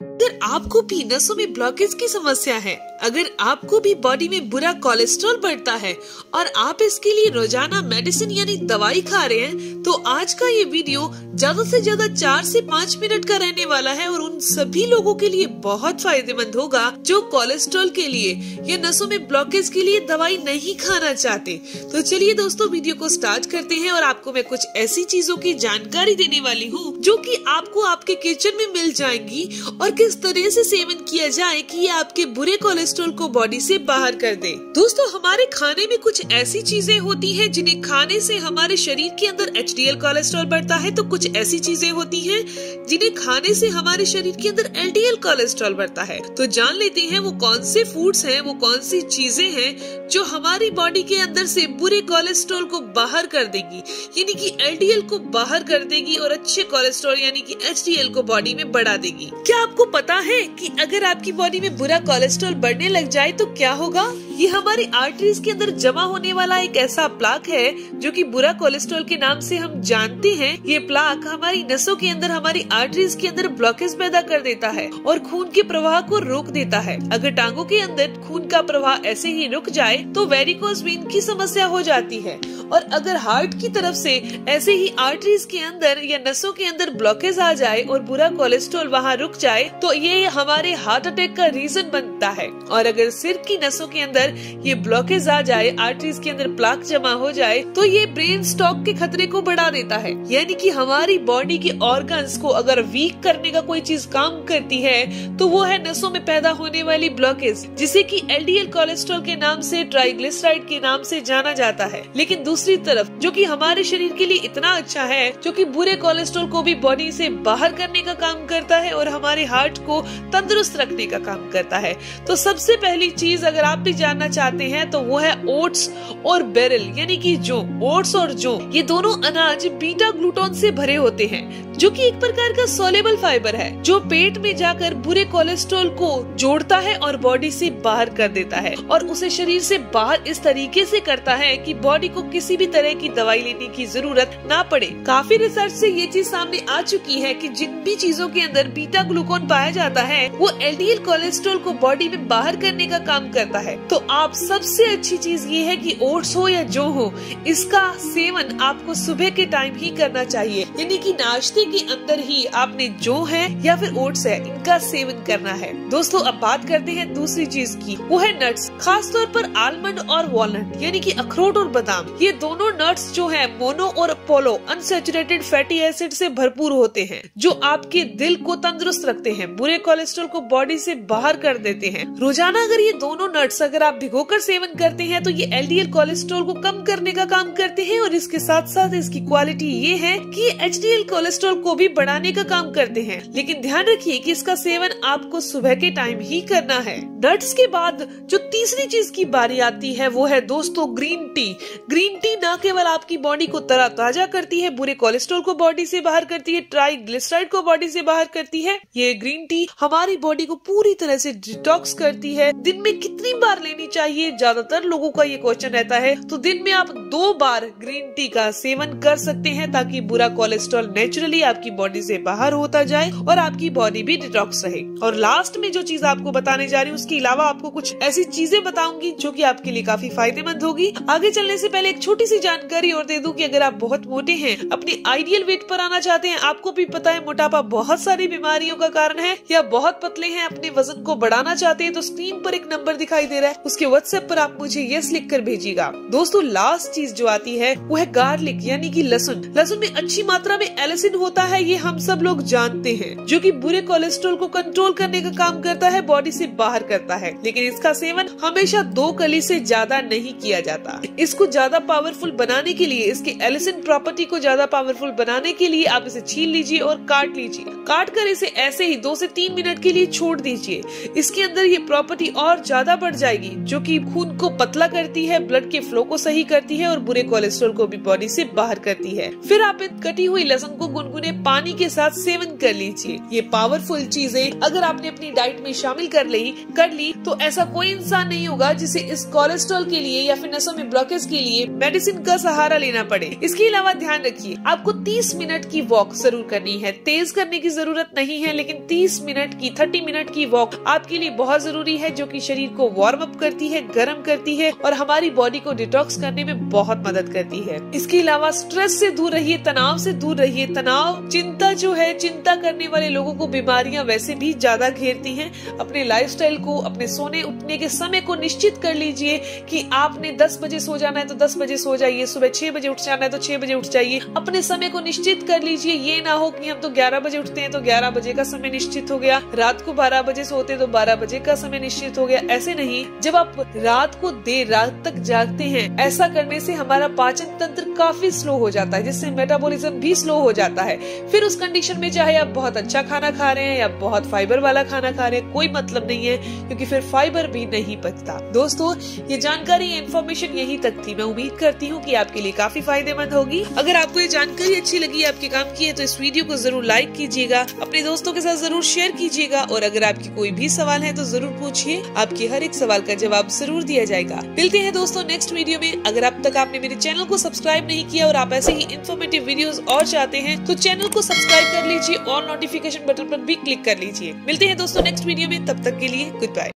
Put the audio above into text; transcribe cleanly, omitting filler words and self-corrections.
अगर आपको भी नसों में ब्लॉकेज की समस्या है, अगर आपको भी बॉडी में बुरा कोलेस्ट्रॉल बढ़ता है और आप इसके लिए रोजाना मेडिसिन यानी दवाई खा रहे हैं, तो आज का ये वीडियो ज्यादा से ज्यादा 4 से 5 मिनट का रहने वाला है और उन सभी लोगों के लिए बहुत फायदेमंद होगा जो कोलेस्ट्रॉल के लिए या नसों में ब्लॉकेज के लिए दवाई नहीं खाना चाहते। तो चलिए दोस्तों, वीडियो को स्टार्ट करते हैं और आपको मैं कुछ ऐसी चीजों की जानकारी देने वाली हूँ जो कि आपको आपके किचन में मिल जाएंगी और किस तरह से सेवन किया जाए कि ये आपके बुरे कोलेस्ट्रॉल को बॉडी से बाहर कर दे। दोस्तों, हमारे खाने में कुछ ऐसी चीजें होती हैं जिन्हें खाने से हमारे शरीर के अंदर एचडीएल कोलेस्ट्रॉल बढ़ता है, तो कुछ ऐसी चीजें होती हैं जिन्हें खाने से हमारे शरीर के अंदर एलडीएल कोलेस्ट्रॉल बढ़ता है। तो जान लेते हैं वो कौन से फूड्स हैं, वो कौन सी चीजें हैं जो हमारी बॉडी के अंदर से बुरे कोलेस्ट्रॉल को बाहर कर देगी, यानी कि एलडीएल को बाहर कर देगी और अच्छे कोलेस्ट्रॉल यानी कि एचडीएल को बॉडी में बढ़ा देगी। क्या आपको पता है कि अगर आपकी बॉडी में बुरा कोलेस्ट्रॉल बढ़ने लग जाए तो क्या होगा? ये हमारी आर्टरीज के अंदर जमा होने वाला एक ऐसा प्लाक है जो कि बुरा कोलेस्ट्रॉल के नाम से हम जानते हैं। ये प्लाक हमारी नसों के अंदर, हमारी आर्टरीज के अंदर ब्लॉकेज पैदा कर देता है और खून के प्रवाह को रोक देता है। अगर टांगों के अंदर खून का प्रवाह ऐसे ही रुक जाए तो वेरिकोज वेन की समस्या हो जाती है। और अगर हार्ट की तरफ से ऐसे ही आर्टरीज के अंदर या नसों के अंदर ब्लॉकेज आ जाए और बुरा कोलेस्ट्रॉल वहाँ रुक जाए तो ये हमारे हार्ट अटैक का रीजन बनता है। और अगर सिर की नसों के अंदर ये ब्लॉकेज आ जाए, आर्टरीज के अंदर प्लाक जमा हो जाए, तो ये ब्रेन स्ट्रोक के खतरे को बढ़ा देता है। यानी कि हमारी बॉडी के ऑर्गन्स को अगर वीक करने का कोई चीज काम करती है तो वो है नसों में पैदा होने वाली ब्लॉकेज, जिसे कि एलडीएल कोलेस्ट्रॉल के नाम से, ट्राइग्लिसराइड के नाम से जाना जाता है। लेकिन दूसरी तरफ जो कि हमारे शरीर के लिए इतना अच्छा है, जो कि बुरे कोलेस्ट्रॉल को भी बॉडी से बाहर करने का काम करता है और हमारे हार्ट को तंदुरुस्त रखने का काम करता है। तो सबसे पहली चीज अगर आप भी जानना चाहते हैं तो वो है ओट्स और बेरिल, यानी कि जौ। ओट्स और जौ ये दोनों अनाज बीटा ग्लूटोन से भरे होते हैं, जो कि एक प्रकार का सोलेबल फाइबर है जो पेट में जाकर बुरे कोलेस्ट्रॉल को जोड़ता है और बॉडी से बाहर कर देता है और उसे शरीर से बाहर इस तरीके से करता है कि बॉडी को किसी भी तरह की दवाई लेने की जरूरत ना पड़े। काफी रिसर्च से ये चीज सामने आ चुकी है कि जिन भी चीजों के अंदर बीटा ग्लूकोन पाया जाता है वो एलडीएल कोलेस्ट्रॉल को बॉडी में बाहर करने का काम करता है। तो आप सबसे अच्छी चीज ये है कि ओट्स हो या जौ हो, इसका सेवन आपको सुबह के टाइम ही करना चाहिए, यानी कि नाश्ते के अंदर ही आपने जौ है या फिर ओट्स है, इनका सेवन करना है। दोस्तों, अब बात करते हैं दूसरी चीज की, वो है नट्स, खास तौर पर आलमंड और वॉलनट, यानी कि अखरोट और बादाम। ये दोनों नट्स जो है मोनो और पोलो अनसैचुरेटेड फैटी एसिड से भरपूर होते हैं, जो आपके दिल को तंदुरुस्त रखते हैं, बुरे कोलेस्ट्रॉल को बॉडी से बाहर कर देते हैं। रोजाना अगर ये दोनों नट्स अगर आप भिगोकर सेवन करते हैं तो ये एलडीएल कोलेस्ट्रॉल को कम करने का काम करते हैं और इसके साथ साथ इसकी क्वालिटी ये है कि एचडीएल कोलेस्ट्रॉल को भी बढ़ाने का काम करते हैं। लेकिन ध्यान रखिए कि इसका सेवन आपको सुबह के टाइम ही करना है। नट्स के बाद जो तीसरी चीज की बारी आती है वो है दोस्तों ग्रीन टी। ग्रीन टी न केवल आपकी बॉडी को तरोताजा करती है, बुरे कोलेस्ट्रॉल को बॉडी से बाहर करती है, ट्राइग्लिसराइड को बॉडी से बाहर करती है, ये ग्रीन टी हमारी बॉडी को पूरी तरह से डिटॉक्स करती है। दिन में कितनी बार लेनी चाहिए, ज्यादातर लोगों का ये क्वेश्चन रहता है, तो दिन में आप 2 बार ग्रीन टी का सेवन कर सकते हैं ताकि बुरा कोलेस्ट्रॉल नेचुरली आपकी बॉडी से बाहर होता जाए और आपकी बॉडी भी डिटॉक्स रहे। और लास्ट में जो चीज आपको बताने जा रही हूँ उसके अलावा आपको कुछ ऐसी चीजें बताऊंगी जो कि आपके लिए काफी फायदेमंद होगी। आगे चलने से पहले एक छोटी सी जानकारी और दे दूं कि अगर आप बहुत मोटे हैं, अपने आइडियल वेट पर आना चाहते हैं, आपको भी पता है मोटापा बहुत सारी बीमारियों का कारण है, या बहुत पतले हैं, अपने वजन को बढ़ाना चाहते हैं, तो स्क्रीन पर एक नंबर दिखाई दे रहा है, उसके व्हाट्सएप पर आप मुझे यस लिख कर भेजिएगा। दोस्तों, लास्ट चीज जो आती है वो है गार्लिक, यानी कि लहसुन। लहसुन में अच्छी मात्रा में एलिसिन होता है, ये हम सब लोग जानते हैं, जो कि बुरे कोलेस्ट्रॉल को कंट्रोल करने का काम करता है, बॉडी से बाहर करता है। लेकिन इसका सेवन हमेशा 2 कली से ज्यादा नहीं किया जाता। इसको ज्यादा पावरफुल बनाने के लिए, इसके एलिसिन प्रॉपर्टी को ज्यादा पावरफुल बनाने के लिए आप इसे छील लीजिए और काट लीजिए। काट कर इसे ऐसे ही 2 से 3 मिनट के लिए छोड़ दीजिए। इसके अंदर ये प्रॉपर्टी और ज्यादा बढ़ जाएगी, जो कि खून को पतला करती है, ब्लड के फ्लो को सही करती है और बुरे कोलेस्ट्रॉल को भी बॉडी से बाहर करती है। फिर आप कटी हुई लहसुन को गुनगुने पानी के साथ सेवन कर लीजिए। ये पावरफुल चीजें अगर आपने अपनी डाइट में शामिल कर ली तो ऐसा कोई इंसान नहीं होगा जिसे इस कोलेस्ट्रॉल के लिए या फिर नसों में ब्लॉकेज के लिए मेडिसिन का सहारा लेना पड़े। इसके अलावा ध्यान रखिए, आपको 30 मिनट की वॉक जरूर करनी है। तेज करने की जरूरत नहीं है, लेकिन 30 मिनट की वॉक आपके लिए बहुत जरूरी है, जो कि शरीर को वार्म अप करती है, गर्म करती है और हमारी बॉडी को डिटॉक्स करने में बहुत मदद करती है। इसके अलावा स्ट्रेस से दूर रहिए, तनाव से दूर रहिए। तनाव, चिंता जो है, चिंता करने वाले लोगों को बीमारियां वैसे भी ज्यादा घेरती हैं। अपने लाइफस्टाइल को, अपने सोने उठने के समय को निश्चित कर लीजिए कि आपने 10 बजे सो जाना है तो 10 बजे सो जाइए, सुबह 6 बजे उठ जाना है तो 6 बजे उठ जाइए। अपने समय को निश्चित कर लीजिए। ये ना हो कि हम तो 11 बजे उठते हैं तो 11 बजे का समय निश्चित हो गया, रात को 12 बजे सोते तो 12 बजे का समय निश्चित हो गया। ऐसे नहीं, जब आप रात को देर रात तक जागते हैं, ऐसा करने से हमारा पाचन तंत्र काफी स्लो हो जाता है, जिससे मेटाबॉलिज्म भी स्लो हो जाता है। फिर उस कंडीशन में चाहे आप बहुत अच्छा खाना खा रहे हैं या बहुत फाइबर वाला खाना खा रहे हैं, कोई मतलब नहीं है, क्योंकि फिर फाइबर भी नहीं पचता। दोस्तों, ये जानकारी, ये इन्फॉर्मेशन यही तक थी। मैं उम्मीद करती हूँ कि आपके लिए काफी फायदेमंद होगी। अगर आपको ये जानकारी अच्छी लगी, आपके काम की है, तो इस वीडियो को जरूर लाइक कीजिएगा, अपने दोस्तों के साथ जरूर शेयर कीजिएगा और अगर आपकी कोई भी सवाल है तो जरूर पूछिए, आपके हर एक सवाल का जवाब जरूर दिया जाएगा। मिलते हैं दोस्तों नेक्स्ट वीडियो में। अगर अब तक आपने मेरे चैनल को सब्सक्राइब नहीं किया और आप ऐसे ही इन्फॉर्मेटिव वीडियोस और चाहते हैं तो चैनल को सब्सक्राइब कर लीजिए और नोटिफिकेशन बटन पर भी क्लिक कर लीजिए। मिलते हैं दोस्तों नेक्स्ट वीडियो में, तब तक के लिए गुड बाय।